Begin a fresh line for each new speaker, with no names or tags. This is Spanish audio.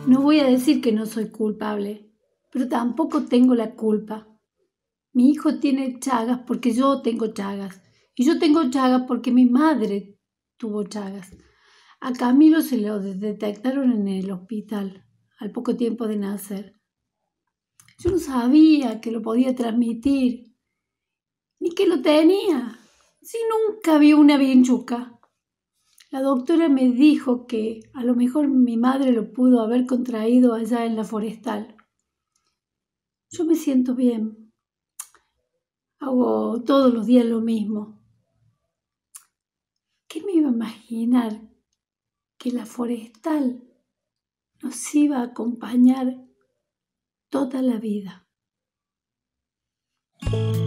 No voy a decir que no soy culpable, pero tampoco tengo la culpa. Mi hijo tiene Chagas porque yo tengo Chagas. Y yo tengo Chagas porque mi madre tuvo Chagas. A Camilo se lo detectaron en el hospital al poco tiempo de nacer. Yo no sabía que lo podía transmitir, ni que lo tenía. Si nunca vi una vinchuca. La doctora me dijo que a lo mejor mi madre lo pudo haber contraído allá en la forestal. Yo me siento bien. Hago todos los días lo mismo. ¿Qué me iba a imaginar que la forestal nos iba a acompañar toda la vida?